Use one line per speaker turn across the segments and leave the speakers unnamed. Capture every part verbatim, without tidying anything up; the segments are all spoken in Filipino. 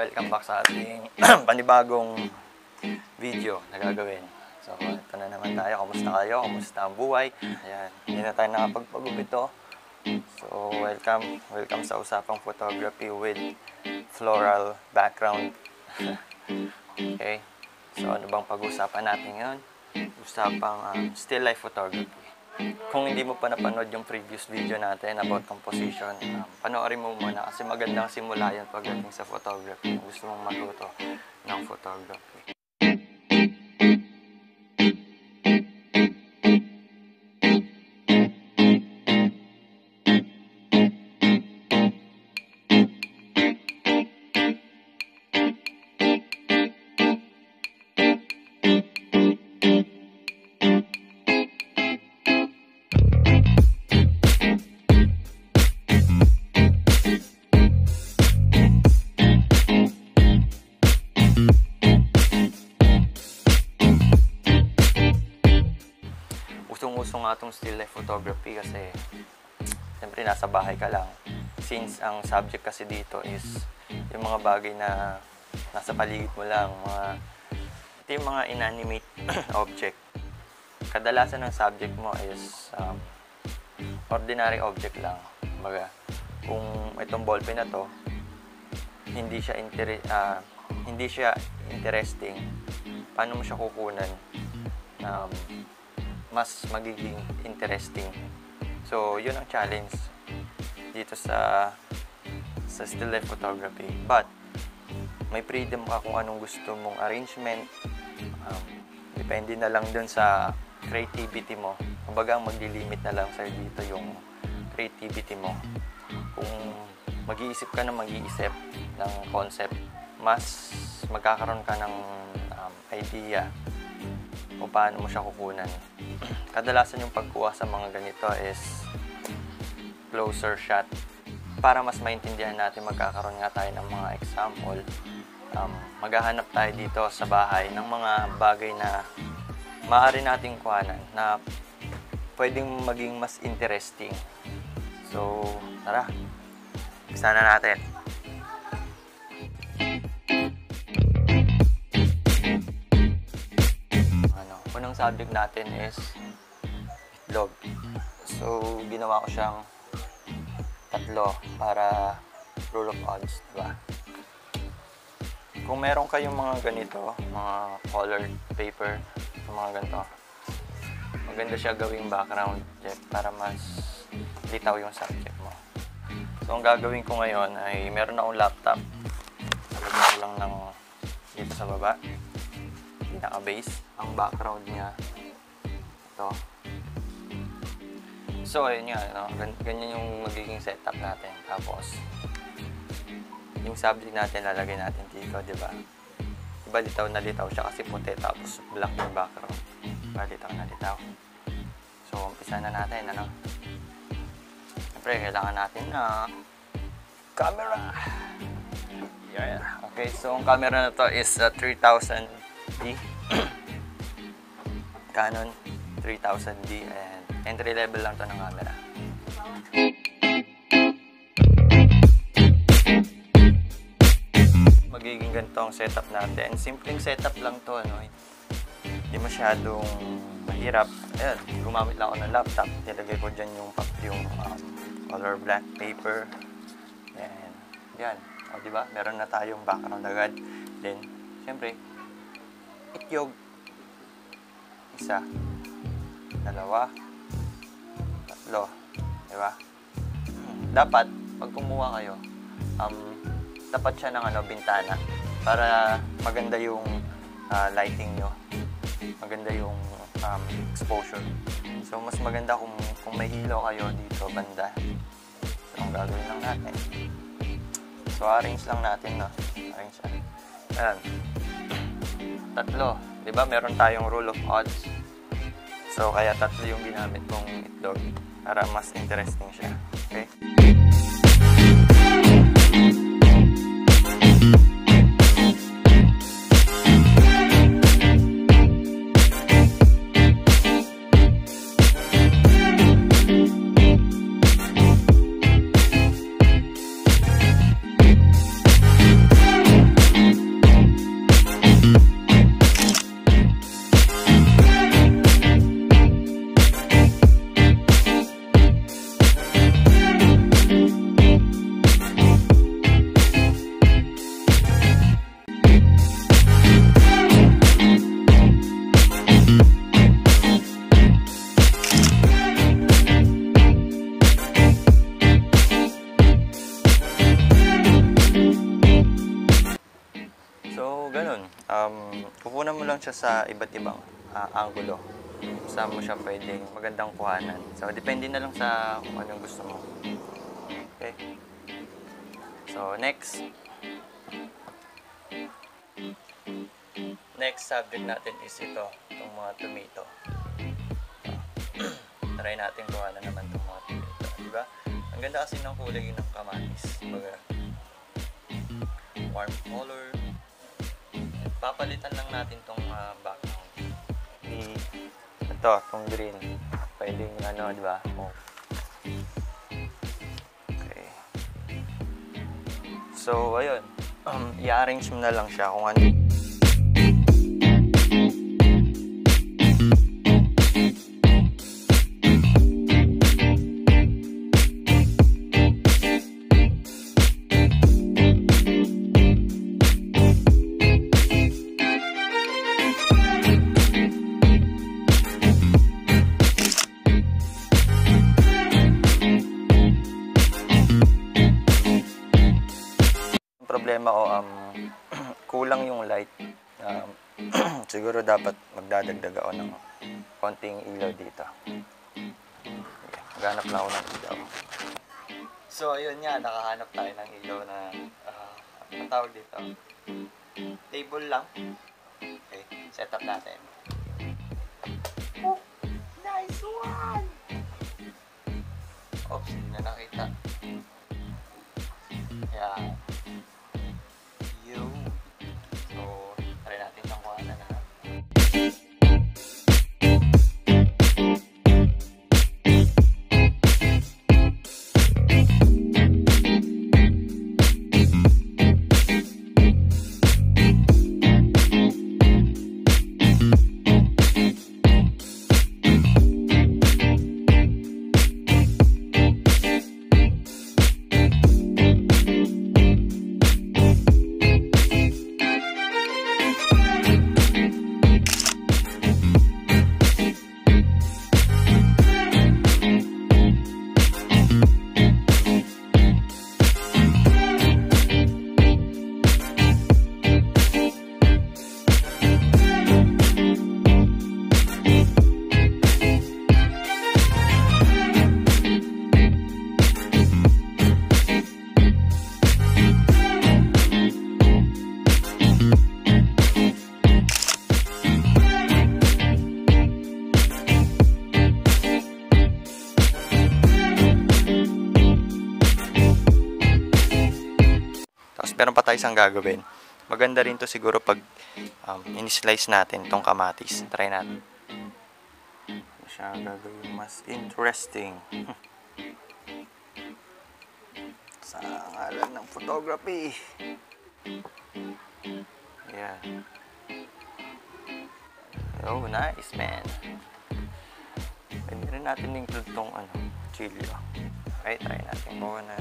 welcome back sa ating panibagong video na gagawin. So, ito na naman tayo. Kamusta kayo? Kamusta ang buhay? Ayan, hindi na tayo nakapagpagupito. So, welcome. Welcome sa Usapang Photography with Floral Background. Okay. So, ano bang pag-usapan natin ngayon? Usapang um, still life photography. Kung hindi mo pa napanood yung previous video natin about composition, um, panoorin mo muna kasi magandang simula yun pagdating sa photography. Gusto mong matuto ng photography. Usong-uso nga itong still life photography kasi siyempre nasa bahay ka lang. Since ang subject kasi dito is yung mga bagay na nasa paligid mo lang, mga, ito yung mga inanimate object. Kadalasan ng subject mo is um, ordinary object lang. Baga, kung itong ballpen na to, hindi siya, inter uh, hindi siya interesting, paano mo siya kukunan? Um, mas magiging interesting. So, yun ang challenge dito sa sa still life photography. But, may freedom ka kung anong gusto mong arrangement. Um, depende na lang dun sa creativity mo. Kumbaga, maglilimit na lang sa'yo dito yung creativity mo. Kung mag-iisip ka na mag-iisip ng concept, mas magkakaroon ka ng um, idea kung paano mo siya kukunan. Kadalasan yung pagkuha sa mga ganito is closer shot. Para mas maintindihan natin, magkakaroon nga tayo ng mga example. Um, maghahanap tayo dito sa bahay ng mga bagay na maaari nating kuhanan na pwedeng maging mas interesting. So, tara, umpisa na natin. Unang subject natin is itlog. So, ginawa ko siyang tatlo para rule of odds, diba? Kung meron kayong mga ganito, mga colored paper, mga ganito, maganda siya gawing background para mas litaw yung subject mo. So, ang gagawin ko ngayon ay meron akong laptop. Nalagyan ko lang ng dito sa baba. Naka-base. Ang background niya ito. So, ayun nga, no? Ganyan yung magiging setup natin. Tapos, yung subject natin, lalagay natin dito, di ba? Diba, litaw na litaw siya kasi puti, tapos black yung background. Diba, litaw na litaw. So, umpisa na natin, ano? Siyempre, kailangan natin na camera. Yeah. Okay, so, ang camera na to is uh, three thousand D. Canon three thousand D and entry level lang to ng camera. Magiging ganito ang setup natin. Simpleng setup lang to, ano? Hindi masyadong mahirap. Ayan, gumamit lang ako ng laptop. Nilagay ko dyan yung, yung um, color black paper. And yan. O, diba? Meron na tayong background agad. Then, syempre, ityog. Isa, dalawa, tatlo, diba? Dapat, pag kumuha kayo, um, dapat siya ng ano, bintana para maganda yung uh, lighting nyo. Maganda yung um, exposure. So, mas maganda kung, kung may ilaw kayo dito, banda. So, ang gagawin lang natin. So, arrange lang natin, no? Arrange lang. Ayan. Tatlo. Diba, meron tayong rule of odds. So, kaya tatlo yung ginamit kong itlog para mas interesting siya. Okay? um, kukunan mo lang siya sa iba't ibang uh, angulo. Saan mo siya pwedeng magandang kuhanan. So, depende na lang sa kung anong gusto mo. Okay? So, next. Next subject natin is ito, itong mga tomato. Try natin kuhanan naman itong mga tomato. Diba? Ang ganda kasi ng kulay ng kamatis. Baga, warm color. Papalitan lang natin itong uh, background. I, ito, itong green. Pwedeng ano, diba? Oh. Okay. So, ayun. Um, i-arrange mo na lang siya kung ano. Problema ko, um, kulang yung light. Um, siguro dapat magdadagdag ako ng konting ilaw dito. Okay, maghanap na ako ng ilaw. So, ayun nga, nakahanap tayo ng ilaw na, uh, ang tawag dito? Table lang. Okay, set up natin. Oh, nice one! Oops, hindi na nakita. Yan. So, try natin siyang kuhanan na. Meron pa tayo isang gagawin. Maganda rin to siguro pag um, in-slice natin itong kamatis. Try natin. Ano siya gagawin mas interesting. Sa ngalan ng photography. Yeah. Oh, nice man. Pwede rin natin include itong ano, chili. Okay, try natin muna.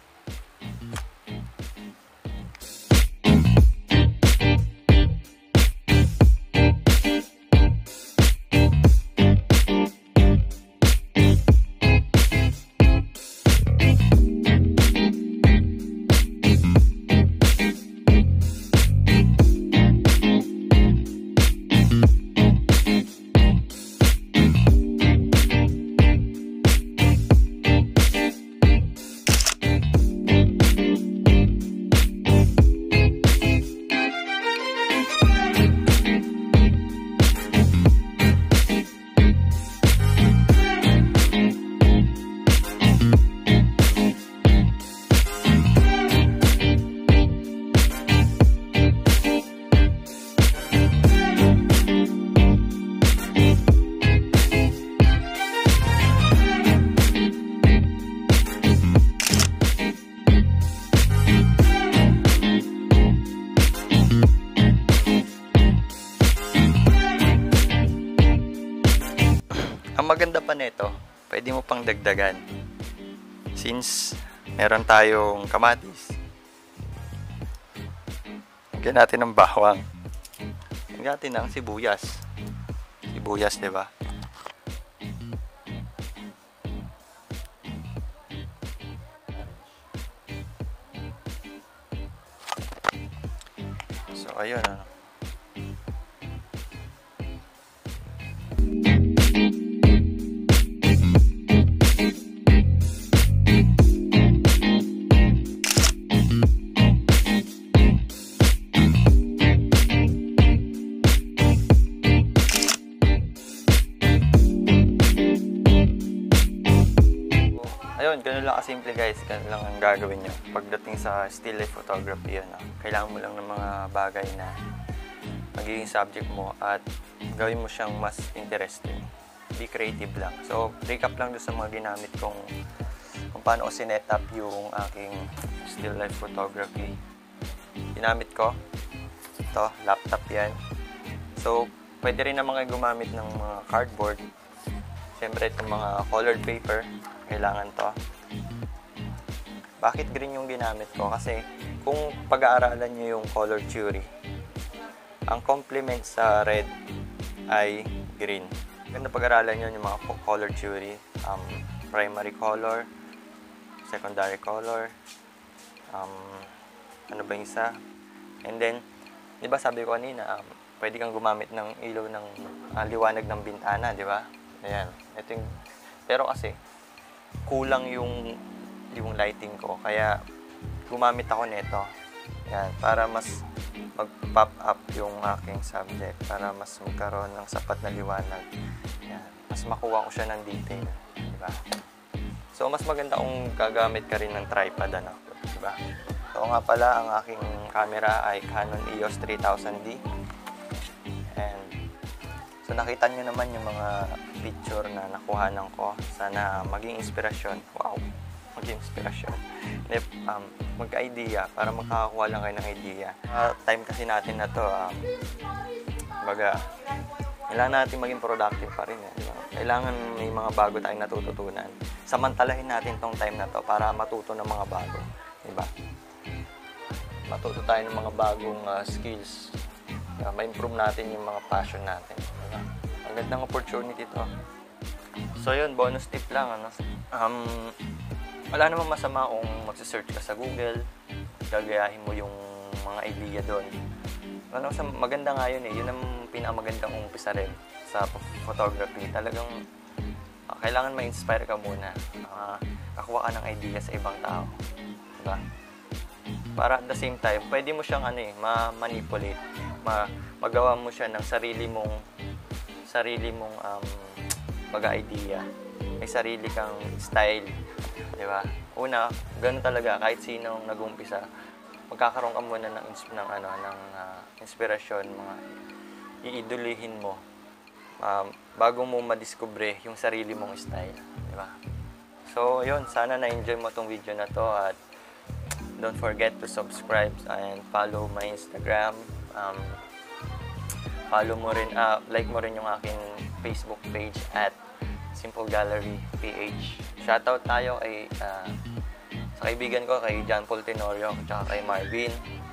Ang maganda pa nito, pwede mo pang dagdagan. Since meron tayong kamatis, lagyan natin ng bawang. Lagyan natin ng sibuyas. Sibuyas, di ba? So, ayun, ano. Ganun lang kasimple guys, ganun lang ang gagawin nyo. Pagdating sa still life photography, ano, kailangan mo lang ng mga bagay na magiging subject mo at gawin mo siyang mas interesting. Be creative lang. So, recap lang doon sa mga ginamit kong kung paano ko sinet up yung aking still life photography. Ginamit ko ito, laptop yan. So, pwede rin naman kayo gumamit ng mga cardboard. Siyempre, itong mga colored paper, kailangan to. Bakit green yung ginamit ko? Kasi kung pag-aaralan nyo yung color theory, ang complement sa red ay green. Ganda pag-aaralan nyo yung mga color theory, um, primary color, secondary color, um, ano ba yung isa? And then, di ba sabi ko kanina, um, pwede kang gumamit ng ilaw ng uh, liwanag ng bintana, di ba? Ayan. Ito yung, pero kasi, kulang yung yung lighting ko. Kaya, gumamit ako nito. Ayan. Para mas mag-pop up yung aking subject. Para mas magkaroon ng sapat na liwanag. Ayan. Mas makuha ko siya ng detail. Di ba? So, mas maganda kung gagamit ka rin ng tripod, ano? Di ba? So, nga pala, ang aking camera ay Canon E O S three thousand D. And, so nakita nyo naman yung mga picture na nakuhanan ko. Sana maging inspirasyon. Wow! Maging inspirasyon. If, um, magka-idea, para makakakuha lang kayo ng idea. Uh, time kasi natin na to, um, baga, kailangan natin maging productive pa rin. Eh, diba? Kailangan may mga bago tayong natututunan. Samantalahin natin tong time na to para matuto ng mga bago. Diba? Matuto tayo ng mga bagong uh, skills. Uh, ma-improve natin yung mga passion natin. Diba? Ang gandang opportunity to. So yun, bonus tip lang. Ano? Um, wala namang masama kung magsisearch ka sa Google, gagayahin mo yung mga idea doon. Ano, maganda nga yun eh. Yun ang pinakamagandang umpisa rin sa photography. Talagang uh, kailangan ma-inspire ka muna. Uh, kakuha ka ng idea sa ibang tao. Diba? Para at the same time, pwede mo siyang ano eh, ma-manipulate. Ma magawa mo siya ng sarili mong sarili mong um, baga-idea. May sarili kang style. Diba? Una, gano'n talaga, kahit sinong nag-umpisa, magkakaroon ka muna ng, ng, ano, ng uh, inspirasyon, mga iidulihin mo um, bago mo madiskubre yung sarili mong style. Diba? So, yun, sana na-enjoy mo tong video na to at don't forget to subscribe and follow my Instagram. Um, follow mo rin, uh, like mo rin yung aking Facebook page at Simple Gallery P H. Shoutout tayo kay uh, sa kaibigan ko, kay John Paul Tenorio, at kay Marvin.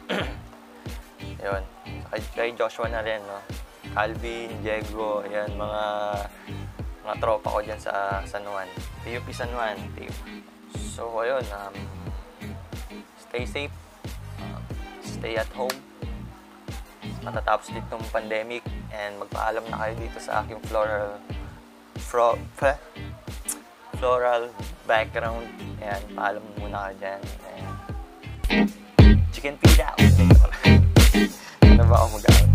Yun. Kay, kay Joshua na rin, no? Calvin, Diego, yan, mga mga tropa ko dyan sa San Juan. P U P San Juan. So, ayun, um, stay safe, uh, stay at home. Matatapos dito ng pandemic and magpaalam na kayo dito sa aking floral fro, fe, floral background. Ayan, paalam muna kayo dyan. Ayan. Chicken feed out. Ano ba ako mag-out?